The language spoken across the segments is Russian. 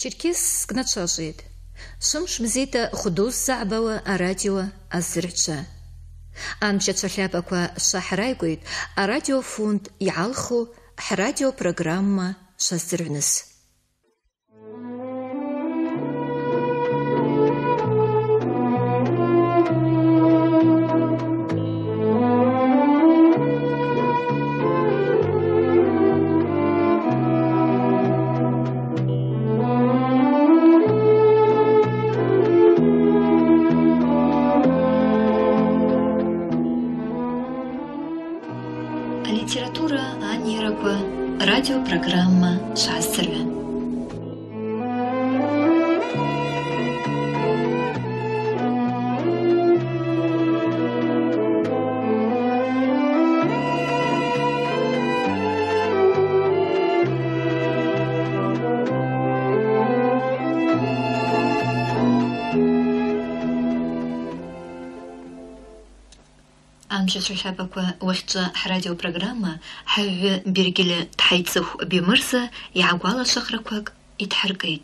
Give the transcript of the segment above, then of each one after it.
Черкес гначажит. Шымш мзита худуз заъбаwa арадио азырча. Амча цахляпаква шахрайгуит арадио фонд иалху храдио программа шазырныс. Литература Анираква, радиопрограмма Шастервен. Шабаква вахча радиопрограмма хаве бергеле тхайцух бимырса яғуала шахраквак итхаргайд.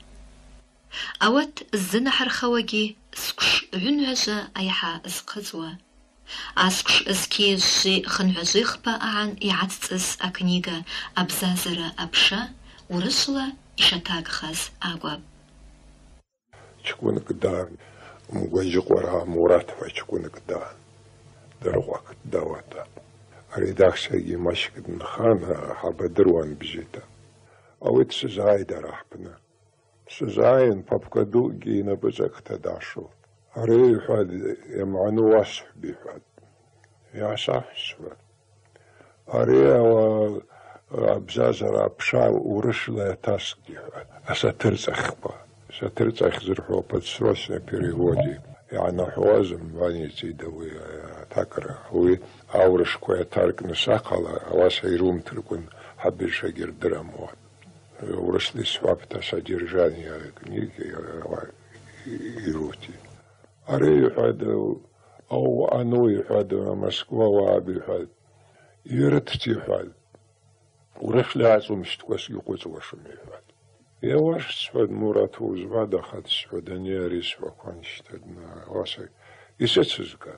Ават зына хархаваги скш вюнважа аяха зқызва. Аскш зки жи хынважихпа аан яццыз а книга абзазара апша урышла ишатагхаз агваб. Чкунак да мугважиқвара муратва чкунак да. دروق دواتا редакция машкин хана хабадруан бжита авит сжай дарахпна сжайн папкаду гина бжакта дашу ари хад яману ваш бихад я шахшва ари ва абжажара пша урышла ташки асатырцахпа сатырцах зрхо под срочном переводе يعني حوازم واني تيدوي تاكر هو اورش كوي تارك نساقلا واس يروم تركون حب شجر درامو ورش لي سواب تا содержание книги يروتي اري حد او انو حد موسكوا وابي حد يرتتي حد ورش لازم مش تكوس يقوز وشمي حد يا واش سفاد مراتو زبادة خد سفادانيا ريس وكوانشتدنا واسي يسيتسزقان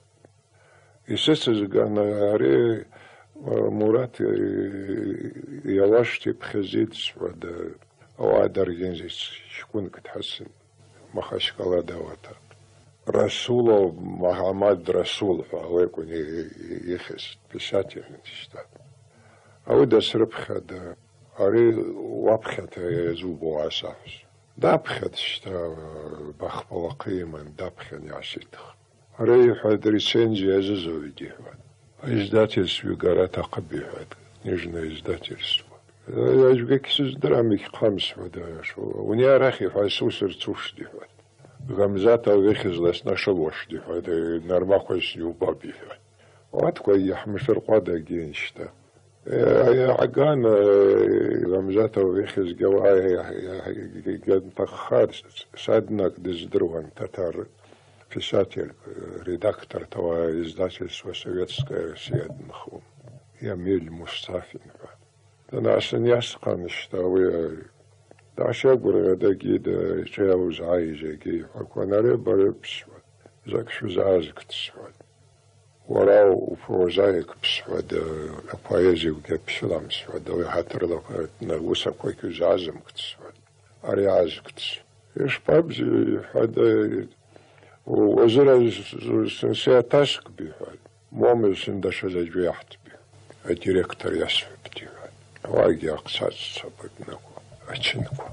ناري مرات يواشتي بخزيد سفاد او عدر ينزيس شكون كتحسن ما خاشكالا داواتا رسول محمد رسول فهو يكون يخس بساتي نتشتاد او دا سربخد أري وابخت يزوبو عساس دابخت شتا بخبلا قيما دابخن يعسيتخ أري حد ريسينجي أززو يدي حد إزداتي السوي قارات أقبي حد نجنا إزداتي السوي أجوكي كسيز درامي خامس ودا شو ونيا راخي حد سوسر توش دي حد غمزاتا ويخز لسنا شلوش دي حد نرماخو يسنيو بابي حد واتكو يحمش القادة جين شتا عقان غمزاته ويخز جواي قد تخار سادناك دزدروان تتار في ساتير ريداكتور توا издатель советская سياد نخوم يميل مصطفى أنا عشان يسقن اشتاوي دعش أقول دقيد جاوز عايزة جي وأنا ربى بسود زاك شو زازك تسود وراو وفوزايك بسود البايزي وجبشلام سود ويحتر لك نغوسا كويك زازم كتسود أري عازك تسود إيش بابزي حدا وزرا سنسيا تاسك بيحد مومل سندش زجو يحت بيه الديريكتور يسفي بتيحد واجي أقصاد سبقناكو أتشنكو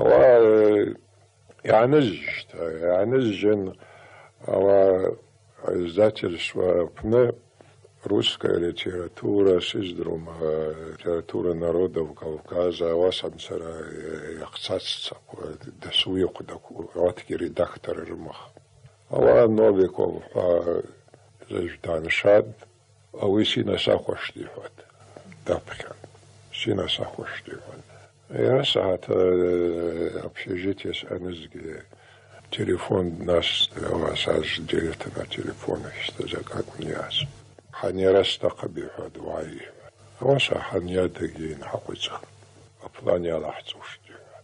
يعني جن издатель свапне русская литература сиздрума литература народов Кавказа авасамсара яхцацца дасуйку даку атки редактор рмах ава Новиков заждан шад ависина сахошти хат дапхан сина сахошти хат я саат общежитие с анезги телефон наш واساس ديرتنا تليفونه اشتزاقات نياس حنيرا استقبي حد وعيه واسا حنيا دقين حقوزخ أفلاني على حتوش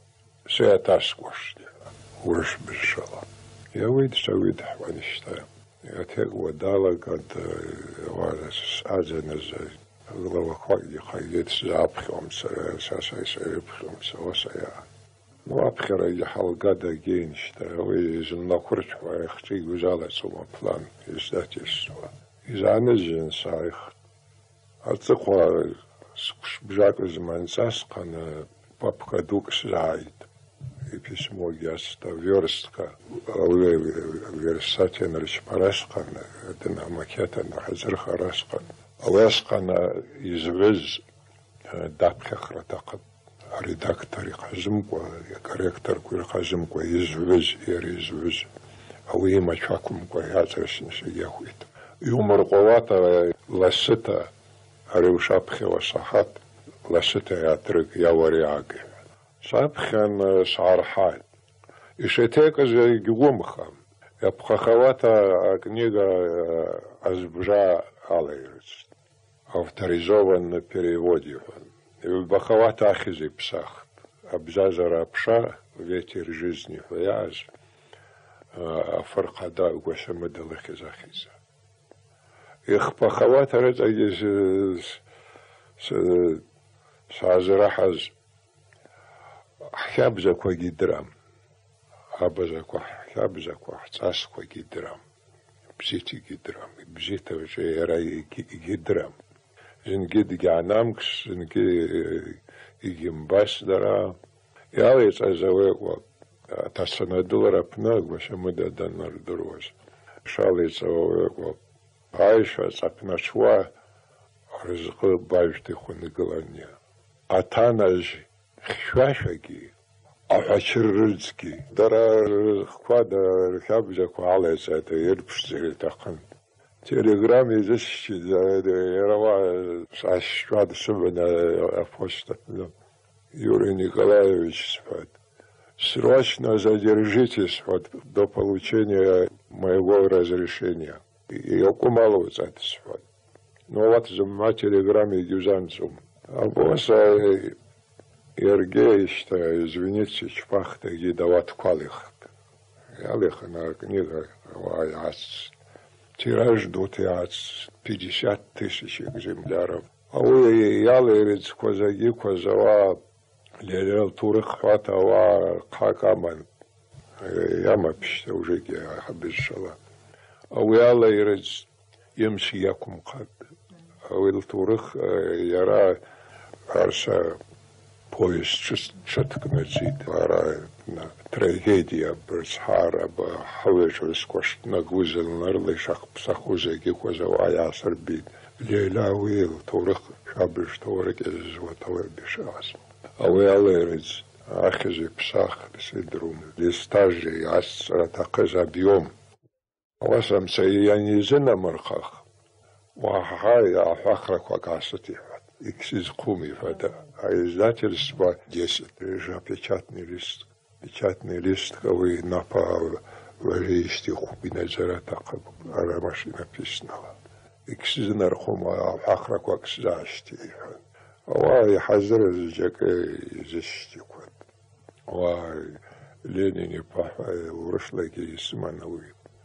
سيتاسكوش ورش بالشلا يويد سويد حوانشتا يتهق ودالا قد وارس أزنز لو خايد خايد زابخهم ساسا يسربخهم سواسا وابخر يحل قد جينشتا ويزن نخرج ويختي وزالة سوما بلان يزدات يسوا إذا نزين سايخ أتقوى بجاك زمان ساسقنا بابكا دوك سعيد письмо яста верстка версатен ришпарасқан дна макетан хазыр харасқан аласқана извез дапхахратақат редактори қазымқо корректор кур қазымқо извез извез ауи мачакумқо язрашин яхуит юмор qovata ласыта арушапхева сахат ласыта ятрик явариаге Шапхан Шархат. И шетека же гумха. Я пхахавата книга Азбжа Алейрец. Авторизован на переводе. И бахавата Ахизи Псах. Абзазара Пша, ветер жизни Фаяз. Фархада Гуашамадалахи Захиза. Их пахавата Рецагиз Сазрахаз. حابزك وجدرام حابزك وحابزك وحصاسك وجدرام بزيتي جدرام بزيت وجيراي جدرام زنجد جعنامكس زنجي يجمباس درا ياليس أزواج وتصنع دولار بناق وشمدة دنار دروز شاليس أزواج وبايش وصابنا شوا رزق بايش تخون قلانيا أتانج خشاشكي أحشرزكي درا خوادا خابزك وعلى ساعة يربش تقن تليجرام يزش يروا شواد سبنا أفوشت Юрий Николаевич спад. Срочно задержитесь до получения моего разрешения. И окумалывать это спад. Но вот за телеграмме юзанцум. А босса Ергеевич, извините, чпахта и дават квалих. Я лихана книга, тираж до 50 тысяч экземпляров. А вы ялерец козаги козава лерел турых хватава какаман. Яма пишет уже я обещала. А вы ялерец емши якум кад. А вы турых яра арса повесть чёткнецит ара трагедия брсхара ба хавеш скош нагузел нарлышах псахузеги козава ясарбит. Лейла уил турых шабиш турик из ватавер бешас. А вы алерец ахизи псах сидрум листажи ас ратакыз объем. Авасам саянизина мархах. Вахай ахахрак вакасати. Иксиз куми фада. А издательство 10. Печатный лист. Печатный лист, кавы напал варишти хубина заратакаб. Ара машина написала. إكسزن رخوما حقرك وكسزاشتي واي حزر الزجاك زشتي كود واي لينيني باح ورش لك يسمانوي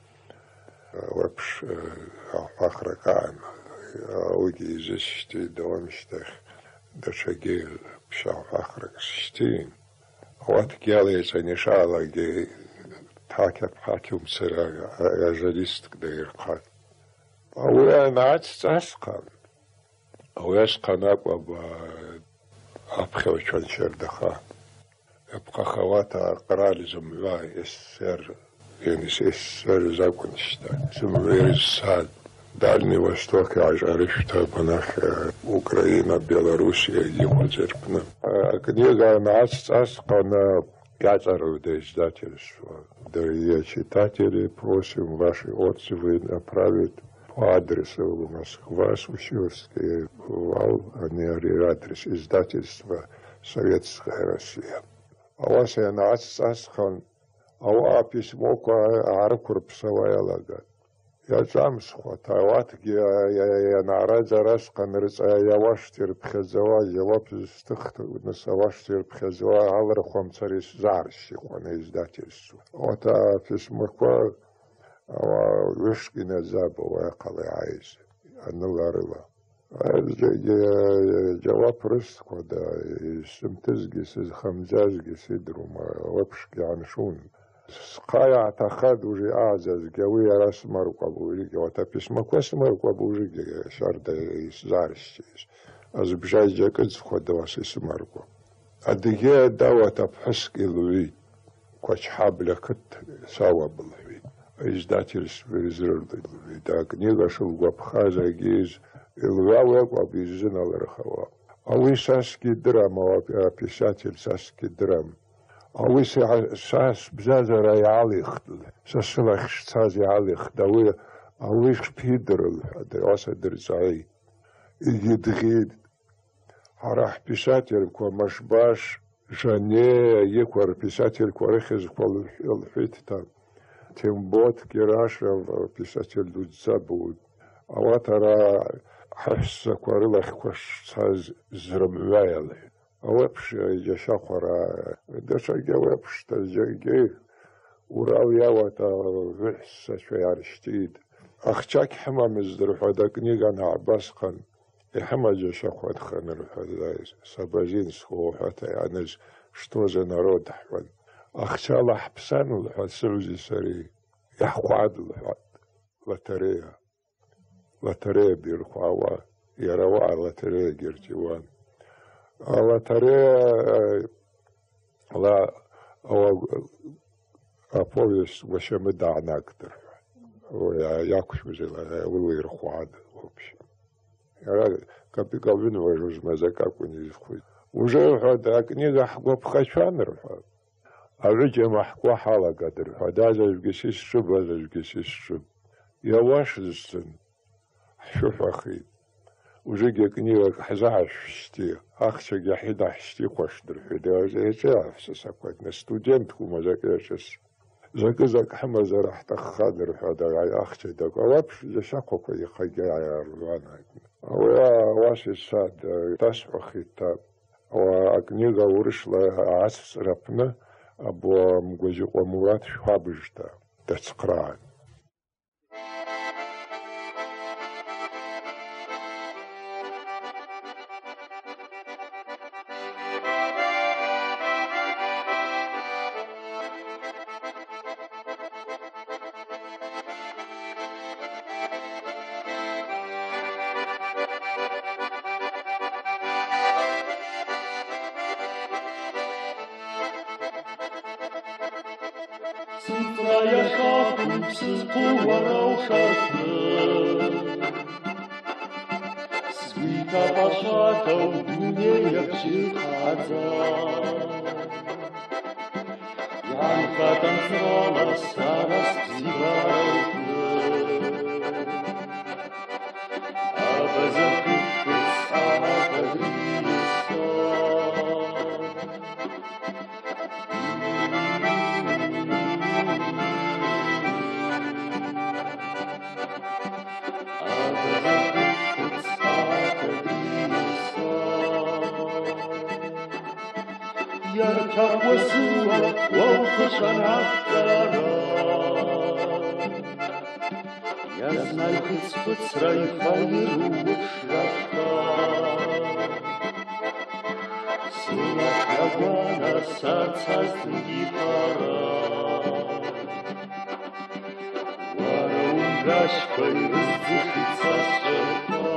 وابش حقرك عام ويجي زشتي دوامشتخ دشاقي بشا حقرك شتين واتك يالي ساني شاء جي تاكب حاكم سرا أجلستك داير قاد أولا نعت أسقن أو أسقن أبا أبخي وشون شردخا أبقى خواتا قرال زملاي السر يعني السر زاكون شتا زملاي الساد دالني وستوكي عجارشتا بناخ أوكراينا بيلاروسيا يجيبوا زربنا книга نعت أسقن Язаров до издательства. Дорогие читатели, просим ваши отзывы направить по адресу Москва, Сущевский вал, адрес издательства Советская Россия. А у вас я на Асхан, а у письмо ко Аркур псовая лага. يا جامس خواتاوات يا نعرج راس قنرس يا واشتر بخزوا جواب استخت نسواشتر بخزوا على رقم تريس زارش وانا ازداتيس وتا في اسمك وشكي نزاب ويقضي عايز أن الغربة جواب رزق ودا سمتزقي سيد خمزازقي سيدرو ما وبشكي عن شون سقايا اعتقد وجي أعزز قوية رسمر وقبوجي وتبس ما كوسمر وقبوجي شرد يسزارش از بجاي جاكز خود واسي سمرقو أدقيا داوة تبحسك إلوي كوش حابلة كت ساوى بالوي إجداتي السبيزر داك نيغا شلقوا بخازا جيز الواوك وبيزن الرخوا أوي ساسكي درام وبيساتي ساسكي درام أوي ساس بزازا راي علي خدل ساسلخ سازي علي خدوي أوي بيدر واسا درزاي إيجي دغيد حراح بيساتي كوا مشباش جاني يكور بيساتي كوريخز كوا الحيتتا تيمبوت كيراش بيساتي دوزابود أواترا حس كوريلخ كوش ساز زرموايل أوابش جاشا خورا داشا جوابش تزجي وراويا واتا وحس شويارشتيد أخشاك حما مزدرف هذاك نيجان عباس خان يحما جاشا خواد خان الحذاء سبازين سخو حتى يعني شتو زي نارود حوال أخشى لحبسان الحوال سوزي سري يحقعد الحوال لتريه بيرخوا يروا لتريه جرجوان لتريه لا أو أبويس وشمد عنا أكتر وياكش بزيلا ولو يرخوا عاد وبش يعني كبي قلبين وجوز مزاك أكون يزخوي وجاي هذا كنيجا حقوا بخشان رفع الرجال ما حقوا حالا قدر هذا جالس الشب هذا جالس الشب يا واش السن شوف أخي وجاي كنيجا حزاش شتي أخشى جحيد حشتي خوش درفيدا زي شاف سكوت نستودنت كوما زاك يشس زاك حما زرح تخادر هذا أخشى داك وابش جشاقو كي خيجا يا روانا أو يا واش الساد تسع خطاب وكنيجا ورش لعس ربنا أبو مجوزي ومرات شابجتا تسقران Сифрая шахтупсыз қуарау шарты Свита пашатау дүниек жиқаза Янқатан сырала сарас зигарауты Абаза күппіз сағаты дейса يركب وسوى ووخشن عالدارا يزنى الخصفص رايخير وشرفا سلاح يوانا ساتساز ديبارا وارون راشفاي رزدخيتسا شرفا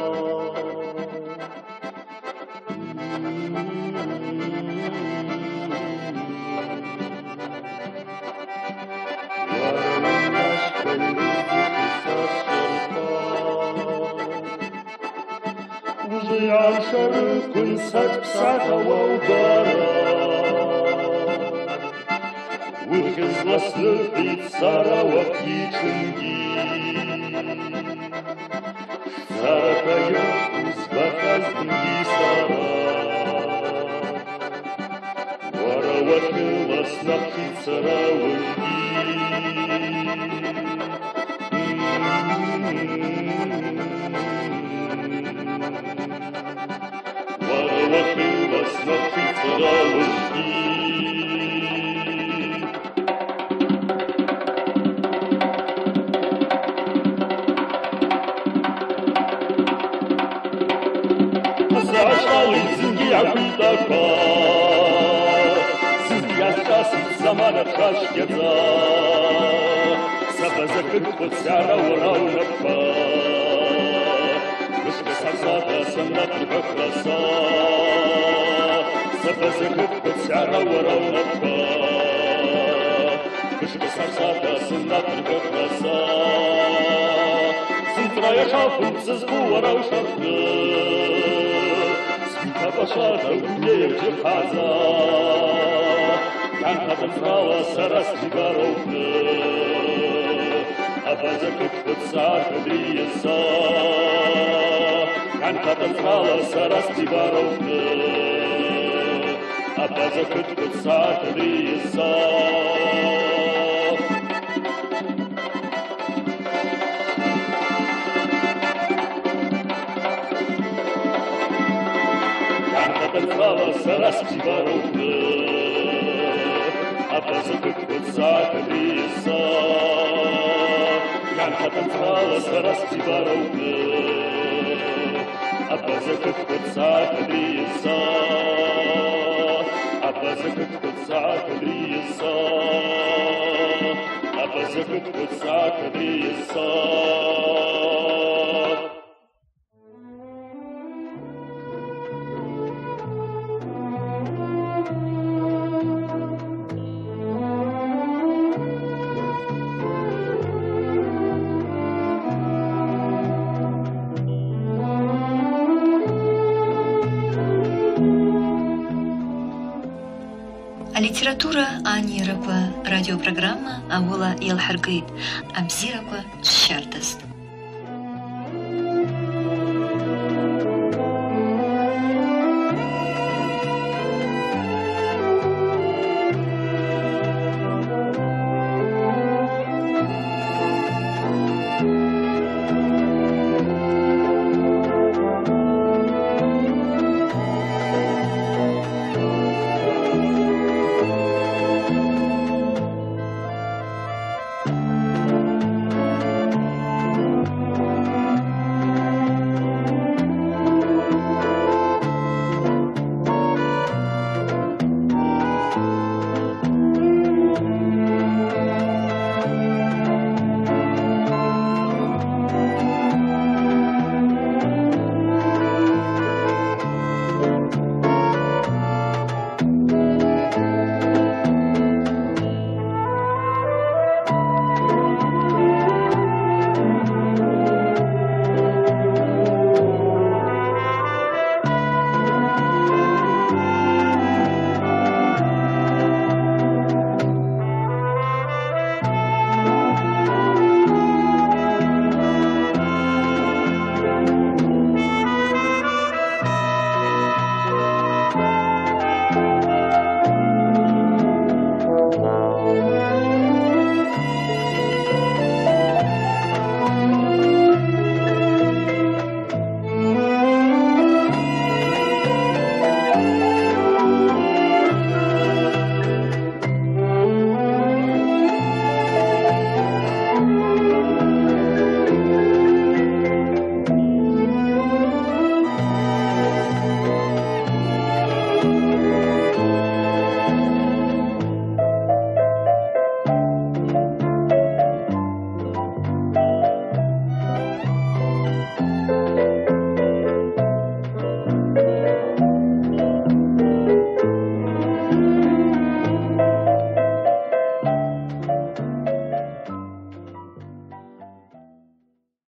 عن شرق سبسة ووبارا والخزلة سلقيت سارة وكيتشنجي سارة يوز بخزنجي سارة ورا وكلس نبخيت سارة وكي Воротилась на цицера ложки. Зашал изги акультака, сизги астрасит замана чашкеца, сабазакыт потсяра ураунапка, вышка сарсата сандат краса, сабазакыт потсяра ураунапка, вышка сарсата сандат краса, сынтрая шапунцыз буарау шарты. Пошла угнеев жихаза, Янхатым знала сарасти горовны, Абазакыт подсар кадрияса, Янхатым знала сарасти горовны, Абазакыт подсар кадрияса. Танцевала сарасти воровны, Абазакыт подсар кадрияса, Янха танцевала сарасти воровны, Абазакыт подсар кадрияса, Абазакыт подсар кадрияса, Абазакыт подсар кадрияса. Литература Ани Раква, радиопрограмма Аула Ялхаргейт, Абзираква Шартаст.